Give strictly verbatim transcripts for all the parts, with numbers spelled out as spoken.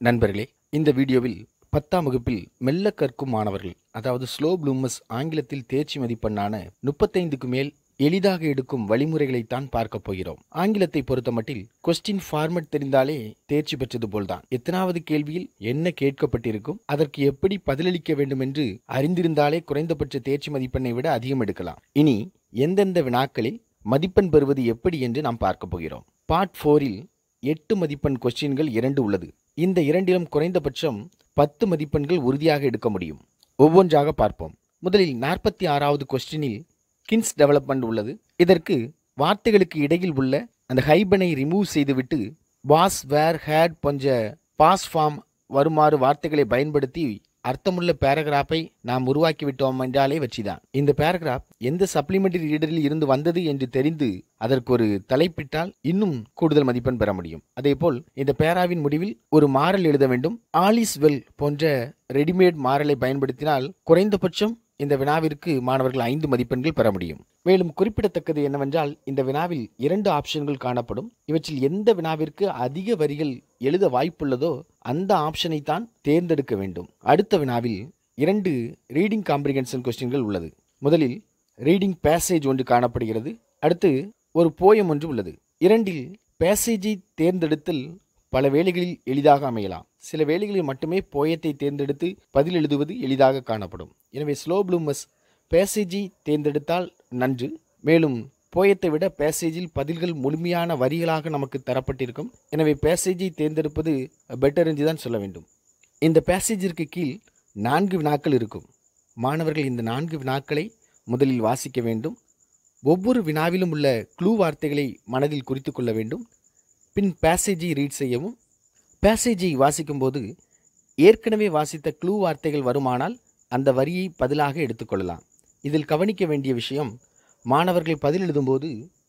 நண்பர்களே, இந்த வீடியோவில் பத்தாம் வகுப்பில் மெல்ல கற்கும் மாணவர்கள், அதாவது ஸ்லோ ப்ளூமர்ஸ் ஆங்கிலத்தில் தேர்ச்சி மதிப்பெண்ணான முப்பத்தைந்துக்கு மேல் எளிதாக எடுக்கும் வழிமுறைகளைத்தான் பார்க்க போகிறோம். ஆங்கிலத்தை பொறுத்தமட்டில் கொஸ்டின் ஃபார்மட் தெரிந்தாலே தேர்ச்சி பெற்றது போல்தான். எத்தனாவது கேள்வியில் என்ன கேட்கப்பட்டிருக்கும், அதற்கு எப்படி பதிலளிக்க வேண்டும் என்று அறிந்திருந்தாலே குறைந்தபட்ச தேர்ச்சி மதிப்பெண்ணை விட அதிகம் எடுக்கலாம். இனி எந்தெந்த வினாக்களில் மதிப்பெண் பெறுவது எப்படி என்று நாம் பார்க்க போகிறோம். பார்ட் போரில் எட்டு மதிப்பெண் கொஸ்டின்கள் இரண்டு உள்ளது. இந்த இரண்டிலும் குறைந்தபட்சம் பத்து மதிப்பெண்கள் உறுதியாக எடுக்க முடியும். ஒவ்வொன்றாக பார்ப்போம். முதலில் நாற்பத்தி ஆறாவது கொஸ்டினில் கின்ஸ் டெவலப்மெண்ட் உள்ளது. இதற்கு வார்த்தைகளுக்கு இடையில் உள்ள அந்த ஹைபனை ரிமூவ் செய்துவிட்டு வாஸ், வேர், ஹேட் போன்ற பாஸ் ஃபார்ம் வருமாறு வார்த்தைகளை பயன்படுத்தி அர்த்தமுள்ள பேராகிராஃபை நாம் உருவாக்கிவிட்டோம் என்றாலே வச்சுதான். இந்த பேராகிராஃப் எந்த சப்ளிமெண்டரி ரீடரில் இருந்து வந்தது என்று தெரிந்து அதற்கு ஒரு தலைப்பிட்டால் இன்னும் கூடுதல் மதிப்பெண் பெற முடியும். அதேபோல் இந்த பேராவின் முடிவில் ஒரு மாறல் எழுத வேண்டும். ஆல் இஸ் வெல் போன்ற ரெடிமேட் மாறலை பயன்படுத்தினால் குறைந்தபட்சம் இந்த வினாவிற்கு மாணவர்கள் ஐந்து மதிப்பெண்கள் பெற முடியும். மேலும் குறிப்பிடத்தக்கது என்னவென்றால், இந்த வினாவில் இரண்டு ஆப்ஷன்கள் காணப்படும். இவற்றில் எந்த வினாவிற்கு அதிக வரிகள் எழுத வாய்ப்புள்ளதோ அந்த ஆப்ஷனை தான் தேர்ந்தெடுக்க வேண்டும். அடுத்த வினாவில் இரண்டு ரீடிங் காம்ப்ரிஹென்ஷன் கொஸ்டின்கள் உள்ளது. முதலில் ரீடிங் பேசேஜ் ஒன்று காணப்படுகிறது. அடுத்து ஒரு போயம் ஒன்று உள்ளது. இரண்டில் பேசேஜை தேர்ந்தெடுத்தல் பல வேளைகளில் எளிதாக அமையலாம். சில வேளைகளில் மட்டுமே போயத்தை தேர்ந்தெடுத்து பதில் எழுதுவது எளிதாக காணப்படும். எனவே ஸ்லோ ப்ளூமர்ஸ் பேசேஜை தேர்ந்தெடுத்தால் நன்று. மேலும் போயத்தை விட பேசேஜில் பதில்கள் முழுமையான வரிகளாக நமக்கு தரப்பட்டிருக்கும். எனவே பேசேஜை தேர்ந்தெடுப்பது பெட்டர் என்று தான் சொல்ல வேண்டும். இந்த பேசேஜிற்கு கீழ் நான்கு வினாக்கள் இருக்கும். மாணவர்கள் இந்த நான்கு வினாக்களை முதலில் வாசிக்க வேண்டும். ஒவ்வொரு வினாவிலும் உள்ள க்ளூ வார்த்தைகளை மனதில் குறித்து கொள்ள வேண்டும். பின் பேசேஜை ரீட் செய்யவும். பேசேஜை வாசிக்கும்போது ஏற்கனவே வாசித்த க்ளூ வார்த்தைகள் வருமானால் அந்த வரியை பதிலாக எடுத்துக்கொள்ளலாம். இதில் கவனிக்க வேண்டிய விஷயம், மாணவர்கள் பதில் எழுதும்போது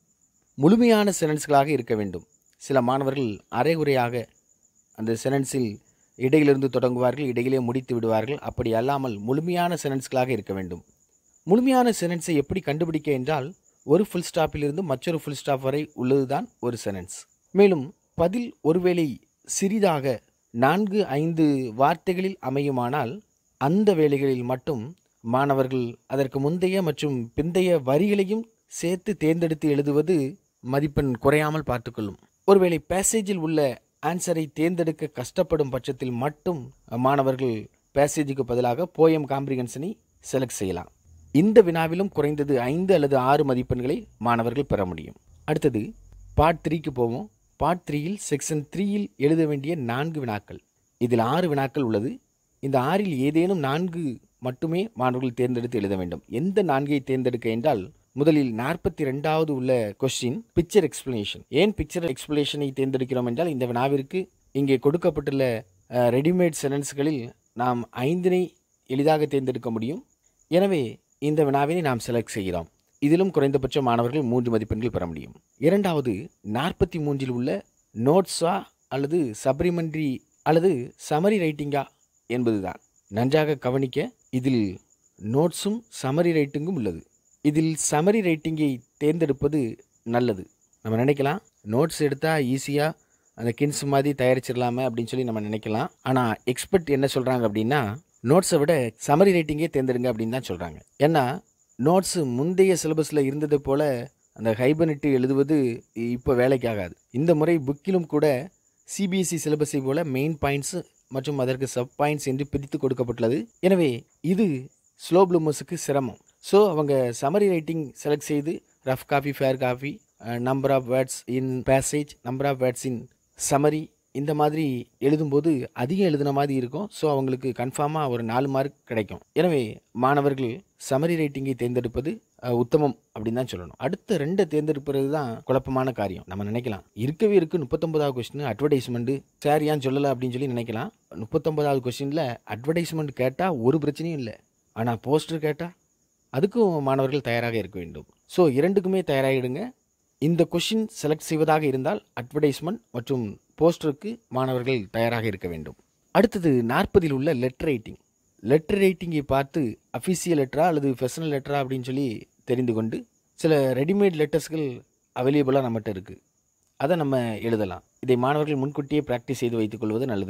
முழுமையான சென்டென்ஸ்களாக இருக்க வேண்டும். சில மாணவர்கள் அரைகுறையாக அந்த சென்டென்ஸில் இடையிலிருந்து தொடங்குவார்கள், இடையிலே முடித்து விடுவார்கள். அப்படி அல்லாமல் முழுமையான சென்டென்ஸ்களாக இருக்க வேண்டும். முழுமையான சென்டென்ஸை எப்படி கண்டுபிடிக்க என்றால், ஒரு ஃபுல் ஸ்டாப்பிலிருந்து மற்றொரு ஃபுல் ஸ்டாப் வரை உள்ளதுதான் ஒரு சென்டென்ஸ். மேலும் பதில் ஒருவேளை சிறிதாக நான்கு ஐந்து வார்த்தைகளில் அமையுமானால் அந்த வேளைகளில் மட்டும் மாணவர்கள் அதற்கு முந்தைய மற்றும் பிந்தைய வரிகளையும் சேர்த்து தேர்ந்தெடுத்து எழுதுவது மதிப்பெண் குறையாமல் பார்த்துக்கொள்ளும். ஒருவேளை பேசேஜில் உள்ள ஆன்சரை தேர்ந்தெடுக்க கஷ்டப்படும் பட்சத்தில் மட்டும் மாணவர்கள் பேசேஜுக்கு பதிலாக போயம் காம்ப்ரிஹென்ஷனை செலக்ட் செய்யலாம். இந்த வினாவிலும் குறைந்தது ஐந்து அல்லது ஆறு மதிப்பெண்களை மாணவர்கள் பெற முடியும். அடுத்தது பார்ட் த்ரீக்கு போவோம். பார்ட் த்ரீயில் செக்ஷன் த்ரீயில் எழுத வேண்டிய நான்கு வினாக்கள். இதில் ஆறு வினாக்கள் உள்ளது. இந்த ஆறில் ஏதேனும் நான்கு மட்டுமே மாணவர்கள் தேர்ந்தெடுத்து எழுத வேண்டும். எந்த நான்கை தேர்ந்தெடுக்க என்றால், முதலில் நாற்பத்தி ரெண்டாவது உள்ள கொஸ்டின் பிக்சர் எக்ஸ்பிளனேஷன். ஏன் பிக்சர் எக்ஸ்பிளனேஷனை தேர்ந்தெடுக்கிறோம் என்றால், இந்த வினாவிற்கு இங்கே கொடுக்கப்பட்டுள்ள ரெடிமேட் சென்டென்ஸ்களில் நாம் ஐந்தினை எளிதாக தேர்ந்தெடுக்க முடியும். எனவே இந்த வினாவினை நாம் செலக்ட் செய்கிறோம். இதிலும் குறைந்தபட்ச மாணவர்கள் மூன்று மதிப்பெண்கள் பெற முடியும். இரண்டாவது நாற்பத்தி மூன்றில் உள்ள நோட்ஸா அல்லது சப்ளிமெண்டரி அல்லது சமரி ரைட்டிங்கா என்பதுதான். நன்றாக கவனிக்க, இதில் நோட்ஸும் சமரி ரைட்டிங்கும் உள்ளது. இதில் சமரி ரைட்டிங்கை தேர்ந்தெடுப்பது நல்லது. நம்ம நினைக்கலாம், நோட்ஸ் எடுத்தால் ஈஸியாக அந்த கின்ஸ் மாதிரி தயாரிச்சிடலாமே அப்படின்னு சொல்லி நம்ம நினைக்கலாம். ஆனால் எக்ஸ்பர்ட் என்ன சொல்கிறாங்க அப்படின்னா, நோட்ஸை விட சமரி ரைட்டிங்கே தேர்ந்தெடுங்க அப்படின்னு தான் சொல்கிறாங்க. ஏன்னா நோட்ஸு முந்தைய சிலபஸில் இருந்தது போல் அந்த ஹைபனிட்டு எழுதுவது இப்போ வேலைக்காகாது. இந்த முறை புக்கிலும் கூட சிபிஎஸ்இ சிலபஸை போல் மெயின் பாயிண்ட்ஸு மற்றும் அதற்கு சப் பாயிண்ட்ஸ் என்று பிரித்து கொடுக்கப்பட்டுள்ளது. எனவே இது ஸ்லோ ப்ளூமர்ஸுக்கு சிரமம். ஸோ அவங்க சமரி ரைட்டிங் செலக்ட் செய்து rough copy, fair copy, number of words in passage, number of words in summary, இந்த மாதிரி எழுதும்போது அதிகம் எழுதின மாதிரி இருக்கும். ஸோ அவங்களுக்கு கன்ஃபார்மாக ஒரு நாலு மார்க் கிடைக்கும். எனவே மாணவர்கள் சமரி ரைட்டிங்கை தேர்ந்தெடுப்பது உத்தமம் அப்படின்னு தான் சொல்லணும். அடுத்த ரெண்டை தேர்ந்தெடுப்பது தான் குழப்பமான காரியம். நம்ம நினைக்கலாம், இருக்கவே இருக்குது முப்பத்தொன்பதாவது கொஸ்டின் அட்வர்டைஸ்மெண்ட்டு, சார் ஏன் சொல்லலை அப்படின்னு சொல்லி நினைக்கலாம். முப்பத்தொன்பதாவது கொஸ்டினில் அட்வர்டைஸ்மெண்ட் கேட்டால் ஒரு பிரச்சனையும் இல்லை. ஆனால் போஸ்டர் கேட்டால் அதுக்கும் மாணவர்கள் தயாராக இருக்க வேண்டும். ஸோ இரண்டுக்குமே தயாராகிடுங்க. இந்த கொஸ்டின் செலக்ட் செய்வதாக இருந்தால் அட்வர்டைஸ்மெண்ட் மற்றும் போஸ்டருக்கு மாணவர்கள் தயாராக இருக்க வேண்டும். அடுத்தது நாற்பதில் உள்ள லெட்டர் ரைட்டிங். லெட்டர் ரைட்டிங்கை பார்த்து அஃபிஷியல் லெட்டரா அல்லது பர்சனல் லெட்டரா அப்படின்னு சொல்லி தெரிந்து கொண்டு, சில ரெடிமேட் லெட்டர்ஸ்கள் அவைலபிளாக நம்மகிட்ட இருக்குது. அதை நம்ம எழுதலாம். இதை மாணவர்கள் முன்கூட்டியே ப்ராக்டிஸ் செய்து வைத்துக்கொள்வது நல்லது.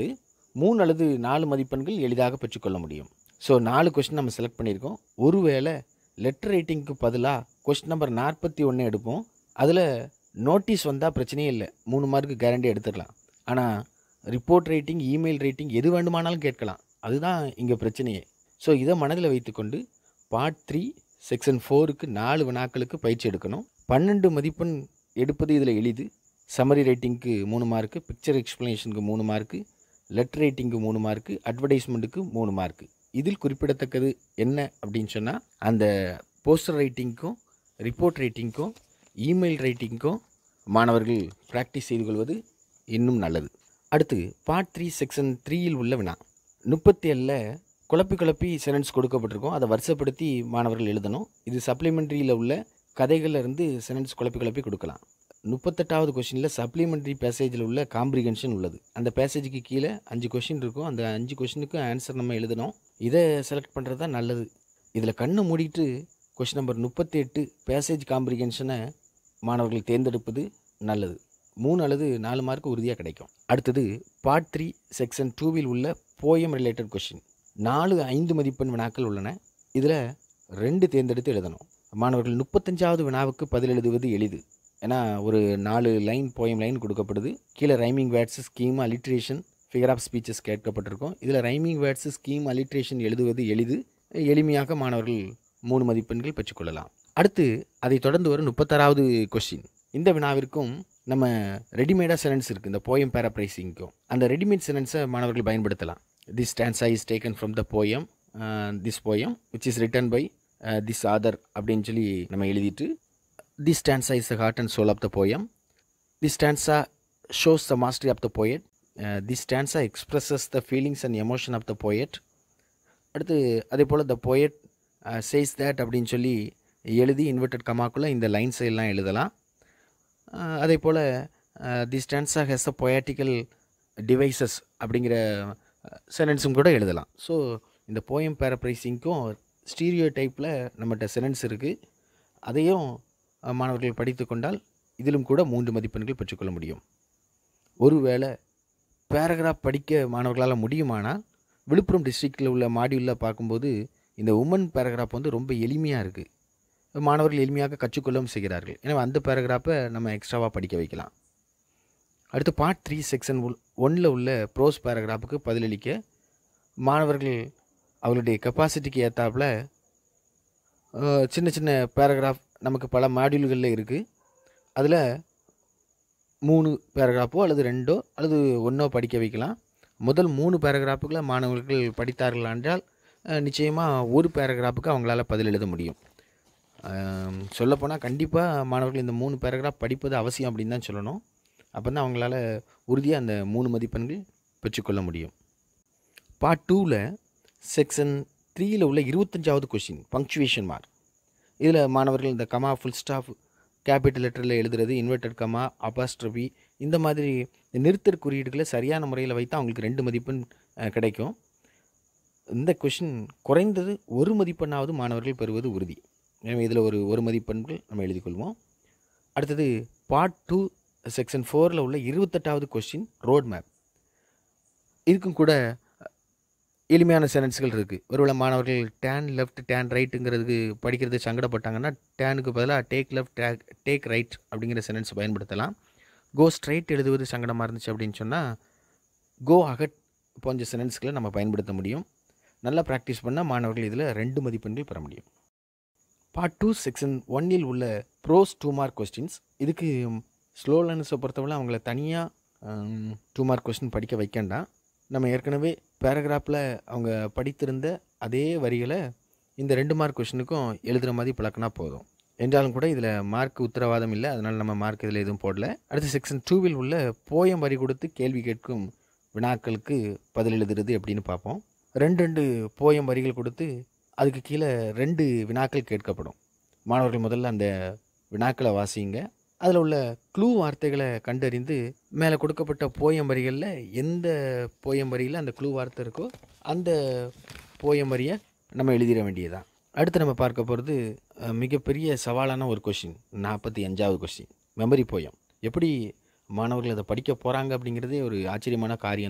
மூணு அல்லது நாலு மதிப்பெண்கள் எளிதாக பெற்றுக்கொள்ள முடியும். ஸோ நாலு கொஸ்டின் நம்ம செலக்ட் பண்ணியிருக்கோம். ஒருவேளை லெட்டர் ரைட்டிங்க்கு பதிலாக கொஸ்டின் நம்பர் நாற்பத்தி ஒன்று எடுப்போம். அதில் நோட்டீஸ் வந்தால் பிரச்சனையே இல்லை, மூணு மார்க்கு கேரண்டி எடுத்துடலாம். ஆனால் ரிப்போர்ட் ரைட்டிங், இமெயில் ரைட்டிங் எது வேண்டுமானாலும் கேட்கலாம். அதுதான் இங்கே பிரச்சனையே. ஸோ இதை மனதில் வைத்துக்கொண்டு பார்ட் த்ரீ செக்ஷன் ஃபோருக்கு நாலு வினாக்களுக்கு பயிற்சி எடுக்கணும். பன்னெண்டு மதிப்பெண் எடுப்பது இதில் எளிது. சம்மரி ரைட்டிங்க்கு மூணு மார்க்கு, பிக்சர் எக்ஸ்ப்ளனேஷனுக்கு மூணு மார்க்கு, லெட்டர் ரைட்டிங்க்கு மூணு மார்க்கு, அட்வர்டைஸ்மெண்ட்டுக்கு மூணு மார்க்கு. இதில் குறிப்பிடத்தக்கது என்ன அப்படின்னு சொன்னால், அந்த போஸ்டர் ரைட்டிங்க்கும் ரிப்போர்ட் ரைட்டிங்க்கும் இமெயில் ரைட்டிங்க்கும் மாணவர்கள் ப்ராக்டிஸ் செய்து கொள்வது இன்னும் நல்லது. அடுத்து பார்ட் த்ரீ செக்ஷன் த்ரீயில் உள்ள வினா. முப்பத்தி ஏழில் குழப்பி குழப்பி சென்டென்ஸ் கொடுக்கப்பட்டிருக்கும். அதை வரிசைப்படுத்தி மாணவர்கள் எழுதணும். இது சப்ளிமெண்ட்ரியில் உள்ள கதைகளில் இருந்து சென்டென்ஸ் குழப்பி குழப்பி கொடுக்கலாம். முப்பத்தெட்டாவது கொஷினில் சப்ளிமெண்ட்ரி பேசேஜில் உள்ள காம்ப்ரிகென்ஷன் உள்ளது. அந்த பேசேஜுக்கு கீழே அஞ்சு கொஷின் இருக்கும். அந்த அஞ்சு கொஷினுக்கும் ஆன்சர் நம்ம எழுதணும். இதை செலக்ட் பண்ணுறது தான் நல்லது. இதில் கண்ணை மூடிட்டு கொஷின் நம்பர் முப்பத்தி எட்டு பேசேஜ் காம்ப்ரிகென்ஷனை மாணவர்கள் தேர்ந்தெடுப்பது நல்லது. மூணு அல்லது நாலு மார்க்கு உறுதியாக கிடைக்கும். அடுத்தது பார்ட் த்ரீ செக்ஷன் டூவில் உள்ள போயம் ரிலேட்டட் கொஷின். நாலு ஐந்து மதிப்பெண் வினாக்கள் உள்ளன. இதில் ரெண்டு தேர்ந்தெடுத்து எழுதணும். மாணவர்கள் முப்பத்தஞ்சாவது வினாவுக்கு பதில் எழுதுவது எளிது. ஏன்னா ஒரு நாலு லைன் போயம் லைன் கொடுக்கப்படுது. கீழே rhyming words, scheme, alliteration, figure of speeches கேட்கப்பட்டிருக்கும். இதில் ரைமிங் வேர்ட்ஸு, ஸ்கீம், அலிட்ரேஷன் எழுதுவது எளிது. எளிமையாக மாணவர்கள் மூணு மதிப்பெண்கள் பெற்றுக்கொள்ளலாம். அடுத்து அதை தொடர்ந்து வரும் முப்பத்தாறாவது கொஸ்டின். இந்த வினாவிற்கும் நம்ம ரெடிமேடாக சென்டென்ஸ் இருக்குது, இந்த போயம் பேராப்ரைசிங்க்கும். அந்த ரெடிமேட் சென்டென்ஸை மாணவர்கள் பயன்படுத்தலாம். This stanza is taken from the poem, this poem which is written by this author அப்படின்னு சொல்லி நம்ம எழுதிட்டு, this stanza is the heart and soul of the poem, this stanza shows the mastery of the poet, this stanza expresses the feelings and emotion of the poet. அடுத்து அதே போல் the poet says that அப்படின்னு சொல்லி எழுதி inverted கமாக்குள்ளே இந்த lines எல்லாம் எழுதலாம். அதே போல் the stanza has a poetical devices அப்படிங்கிற சென்டென்ஸும் கூட எழுதலாம். ஸோ இந்த போயம் பேராப்ரைசிங்க்கும் ஸ்டீரியோ டைப்பில் நம்மகிட்ட சென்டென்ஸ் இருக்குது. அதையும் மாணவர்கள் படித்து கொண்டால் இதிலும் கூட மூன்று மதிப்பெண்கள் பெற்றுக்கொள்ள முடியும். ஒருவேளை பேராகிராஃப் படிக்க மாணவர்களால் முடியுமானால் விழுப்புரம் டிஸ்ட்ரிக்டில் உள்ள மாடியூலில் பார்க்கும்போது இந்த உமன் பேராகிராஃப் வந்து ரொம்ப எளிமையாக இருக்குது. மாணவர்கள் எளிமையாக கற்றுக்கொள்ளவும் செய்கிறார்கள். எனவே அந்த பேராகிராஃபை நம்ம எக்ஸ்ட்ராவாக படிக்க வைக்கலாம். அடுத்து பார்ட் த்ரீ செக்ஷன் ஒன்னில் உள்ள ப்ரோஸ் பேராகிராஃபுக்கு பதிலளிக்க மாணவர்கள் அவர்களுடைய கெப்பாசிட்டிக்கு ஏற்றாப்புல சின்ன சின்ன பேராகிராஃப் நமக்கு பல மாடியூல்களில் இருக்குது. அதில் மூணு பேராகிராஃபோ அல்லது ரெண்டோ அல்லது ஒன்றோ படிக்க வைக்கலாம். முதல் மூணு பேராகிராஃபுகளை மாணவர்கள் படித்தார்கள் என்றால் நிச்சயமாக ஒரு பேராகிராஃபுக்கு அவங்களால பதில் எழுத முடியும். சொல்லப்போனால் கண்டிப்பாக மாணவர்கள் இந்த மூணு பேராகிராஃப் படிப்பது அவசியம் அப்படின்னு தான் சொல்லணும். அப்போ தான் அவங்களால உறுதியாக அந்த மூணு மதிப்பெண்கள் பெற்றுக்கொள்ள முடியும். பார்ட் டூவில் செக்ஷன் த்ரீயில் உள்ள இருபத்தஞ்சாவது கொஸ்டின் பங்க்சுவேஷன் மார்க். இதில் மாணவர்கள் இந்த கமா, ஃபுல் ஸ்டாப், கேபிட்டல் லெட்டரில் எழுதுறது, இன்வெர்டட் கமா, அபாஸ்ட்ரபி இந்த மாதிரி நிறுத்தற் குறியீடுகளை சரியான முறையில் வைத்து அவங்களுக்கு ரெண்டு மதிப்பெண் கிடைக்கும். இந்த கொஷின் குறைந்தது ஒரு மதிப்பெண்ணாவது மாணவர்கள் பெறுவது உறுதி. எனவே இதில் ஒரு ஒரு மதிப்பெண்கள் நம்ம எழுதி கொள்வோம். அடுத்தது பார்ட் டூ செக்ஷன் ஃபோரில் உள்ள இருபத்தெட்டாவது கொஸ்டின் ரோட் மேப். இதுக்கும் கூட எளிமையான சென்டென்ஸ்கள் இருக்குது. ஒருவேளை மாணவர்கள் டேன் லெஃப்ட் டேன் ரைட்டுங்கிறதுக்கு படிக்கிறது சங்கடப்பட்டாங்கன்னா டேனுக்கு பதிலாக take left take take right அப்படிங்கிற சென்டென்ஸ் பயன்படுத்தலாம். கோ ஸ்ட்ரைட் எழுதுவது சங்கடமாக இருந்துச்சு அப்படின்னு சொன்னால் கோ அகட் போன்ற சென்டென்ஸ்களை நம்ம பயன்படுத்த முடியும். நல்லா ப்ராக்டிஸ் பண்ணால் மாணவர்கள் இதில் ரெண்டு மதிப்பெண்கள் பெற முடியும். பார்ட் டூ செக்ஷன் ஒன்னில் உள்ள ப்ரோஸ் டூ மார்க் கொஸ்டின்ஸ். இதுக்கு ஸ்லோ லேர்னர்ஸை பொறுத்தவரை அவங்கள தனியாக டூ மார்க் கொஸ்டின் படிக்க வைக்கண்டாம். நம்ம ஏற்கனவே பேராகிராஃபில் அவங்க படித்திருந்த அதே வரிகளை இந்த ரெண்டு மார்க் கொஸ்டினுக்கும் எழுதுகிற மாதிரி பழக்கினா போதும். என்றாலும் கூட இதில் மார்க் உத்தரவாதம் இல்லை, அதனால் நம்ம மார்க் இதில் எதுவும் போடல. அடுத்து செக்ஷன் டூவில் உள்ள போயம் வரி கொடுத்து கேள்வி கேட்கும் வினாக்களுக்கு பதில் எழுதுறது எப்படின்னு பார்ப்போம். ரெண்டு ரெண்டு போயம் வரிகள் கொடுத்து அதுக்கு கீழே ரெண்டு வினாக்கள் கேட்கப்படும். மாணவர்கள் முதல்ல அந்த வினாக்களை வாசிங்க. அதில் உள்ள க்ளூ வார்த்தைகளை கண்டறிந்து மேலே கொடுக்கப்பட்ட போயம் வரிகளில் எந்த போயம் வரியில் அந்த க்ளூ வார்த்தை இருக்கோ அந்த போயம் வரியை நம்ம எழுதிட வேண்டியதுதான். அடுத்து நம்ம பார்க்க போகிறது மிகப்பெரிய சவாலான ஒரு கொஷின், நாற்பத்தி அஞ்சாவது கொஷின் மெமரி போயம். எப்படி மாணவர்கள் அதை படிக்க போகிறாங்க அப்படிங்கிறதே ஒரு ஆச்சரியமான காரியம்தான்.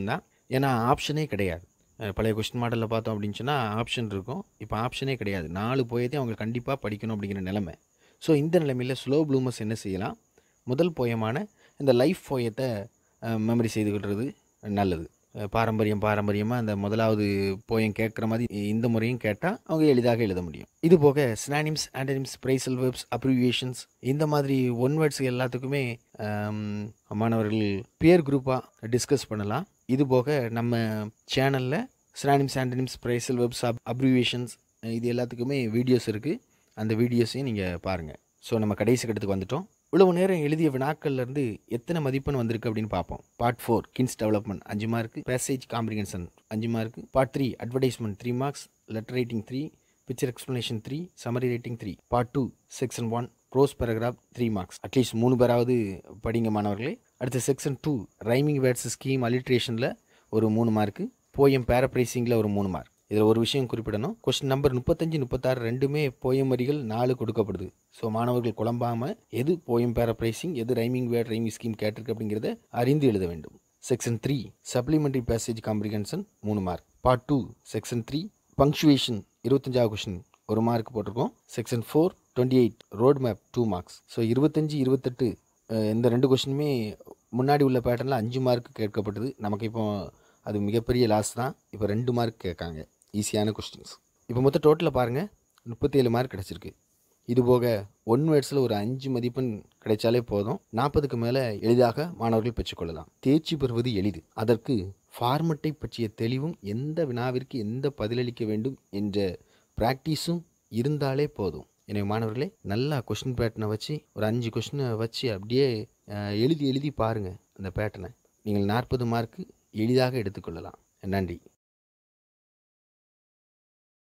ஏன்னா ஆப்ஷனே கிடையாது. அஹ் பழைய கொஸ்டின் மாடலில் பார்த்தோம் அப்படின்னு சொன்னால் ஆப்ஷன் இருக்கும். இப்போ ஆப்ஷனே கிடையாது. நாலு போயத்தையும் அவங்க கண்டிப்பாக படிக்கணும் அப்படிங்கிற நிலைமை. ஸோ இந்த நிலைமையில் ஸ்லோ ப்ளூமர்ஸ் என்ன செய்யலாம், முதல் போயமான இந்த லைஃப் போயத்தை மெமரி செய்து கொள்வது நல்லது. அஹ் பாரம்பரியம் பாரம்பரியமாக அந்த முதலாவது போயம் கேட்குற மாதிரி இந்த முறையும் கேட்டால் அவங்க எளிதாக எழுத முடியும். இது போக synonyms, antonyms, phrasal verbs, abbreviations இந்த மாதிரி ஒன் வேர்ட்ஸ் எல்லாத்துக்குமே ஆம், மாணவர்கள் பியர் குரூப்பாக டிஸ்கஸ் பண்ணலாம். இது போக நம்ம சேனலில் synonyms, antonyms, phrasal verbs, up abbreviations இது எல்லாத்துக்குமே வீடியோஸ் இருக்குது. அந்த வீடியோஸையும் நீங்கள் பாருங்கள். ஸோ நம்ம கடைசி கட்டத்துக்கு வந்துட்டோம். இவ்வளவு நேரம் எழுதிய வினாக்கள்லேருந்து எத்தனை மதிப்பெண் வந்திருக்கு அப்படின்னு பார்ப்போம். பார்ட் ஃபோர் கின்ஸ் டெவலப்மெண்ட் அஞ்சு மார்க்கு, பேசேஜ் காம்ப்ரிஹென்ஷன் அஞ்சு mark, part three advertisement three marks, letter writing three, picture explanation three, summary writing three, part two section one prose paragraph three marks. At least மூணு பேராவது படிங்க மாணவர்களே. அடுத்து section two rhyming words scheme அலிட்ரேஷனில் ஒரு மூணு mark, poem பேரப்ரைசிங்கில் ஒரு மூணு மார்க். இதில் ஒரு விஷயம் குறிப்பிடணும், கொஸ்டின் நம்பர் முப்பத்தஞ்சு முப்பத்தாறு ரெண்டுமே போயம் வரிகள் நாலு கொடுக்கப்படுது. ஸோ மாணவர்கள் குழம்பாமல் எது போயம் பேரப்ரைசிங், எது ரைமிங் வேர்ட் ரைமிங் ஸ்கீம் கேட்டிருக்கு அப்படிங்கிறத அறிந்து எழுத வேண்டும். Section three supplementary passage comprehension மூணு mark. Part two section three punctuation இருபத்தஞ்சாவது கொஸ்டின் ஒரு மார்க் போட்டிருக்கோம். Section four twenty eight road map two marks. So இருபத்தஞ்சு இருபத்தெட்டு இந்த ரெண்டு கொஸ்டினுமே முன்னாடி உள்ள பேட்டர்னில் அஞ்சு மார்க் கேட்கப்பட்டது. நமக்கு இப்போ அது மிகப்பெரிய லாஸ் தான். இப்போ ரெண்டு மார்க் கேட்காங்க, ஈஸியான கொஸ்டின்ஸ். இப்போ மொத்தம் டோட்டலில் பாருங்கள், முப்பத்தேழு மார்க் கிடச்சிருக்கு. இது போக ஒன் வேர்ட்ஸில் ஒரு அஞ்சு மதிப்பெண் கிடைச்சாலே போதும். நாற்பதுக்கு மேலே எளிதாக மாணவர்கள் பெற்றுக்கொள்ளலாம். தேர்ச்சி பெறுவது எளிது. அதற்கு ஃபார்மட்டை பற்றிய தெளிவும், எந்த வினாவிற்கு எந்த பதிலளிக்க வேண்டும் என்ற ப்ராக்டிஸும் இருந்தாலே போதும். எனவே மாணவர்களே, நல்லா கொஸ்டின் பேட்டர்னை வச்சு ஒரு அஞ்சு கொஸ்டினை வச்சு அப்படியே எழுதி எழுதி பாருங்கள் அந்த பேட்டர்னை. நீங்கள் நாற்பது மார்க்கு எளிதாக எடுத்துக்கொள்ளலாம். நன்றி.